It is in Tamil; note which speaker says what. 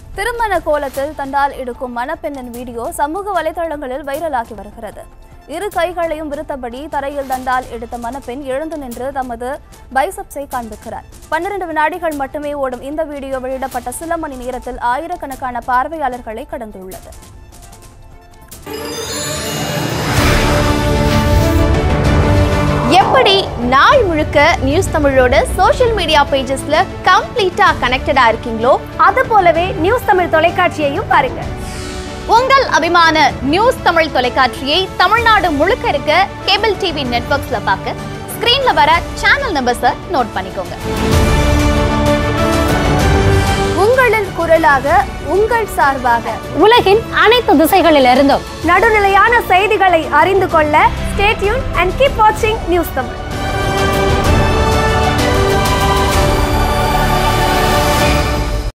Speaker 1: திருமண கோலத்தில் தண்டால் எடுக்கும் மணப்பெண்ணின் வீடியோ சமூக வலைதளங்களில் வைரலாகி வருகிறது. இரு கைகளையும் விருத்தபடி தரையில் தண்டால் எடுத்த மணப்பெண் எழுந்து நின்று தமது பைசப்ஸை காண்பிக்கிறார். 12 வினாடிகள் மட்டுமே ஓடும் இந்த வீடியோ வெளியிடப்பட்ட சில மணி நேரத்தில் ஆயிரக்கணக்கான பார்வையாளர்களை கடந்துள்ளது.
Speaker 2: எப்படி நாள் முழுக்க நியூஸ் தமிழோட சோஷியல் மீடியா பேஜஸ்ல கம்ப்ளீட்டா கனெக்டடா இருக்கீங்களோ
Speaker 3: அது போலவே நியூஸ் தமிழ் தொலைக்காட்சியையும் பாருங்க.
Speaker 2: உங்கள் அபிமான நியூஸ் தமிழ் தொலைக்காட்சியை தமிழ்நாடு முழுக்க இருக்க கேபிள் டிவி நெட்வொர்க்ஸ்ல பார்க்க ஸ்கிரீன்ல வர சேனல் நம்பர்ஸை நோட் பண்ணிக்கோங்க.
Speaker 1: உங்களின் குரலாக, உங்கள் சார்பாக,
Speaker 3: உலகின் அனைத்து திசைகளிலிருந்தும் நடுநிலையான செய்திகளை அறிந்து கொள்ள ஸ்டே டியூன் அண்ட் கீப் வாட்சிங் நியூஸ் தமிழ்.